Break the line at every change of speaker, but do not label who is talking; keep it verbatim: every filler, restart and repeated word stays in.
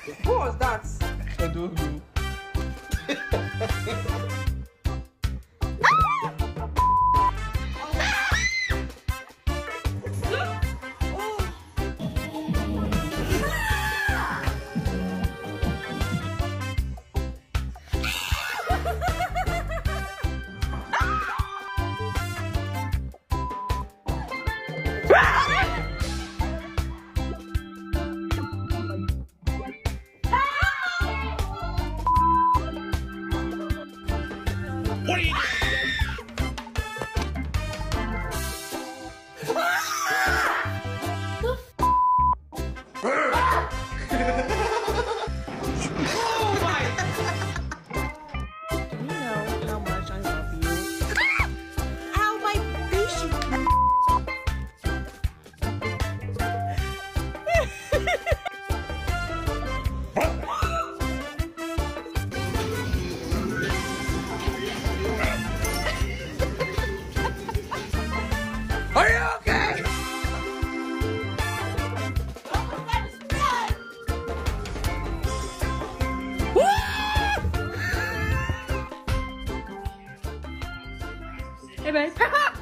Who was that?
I don't know.
What are you doing?
Oh my!
Do you know how much I love you? Ow, my face!
Are you okay?
Hey, babe.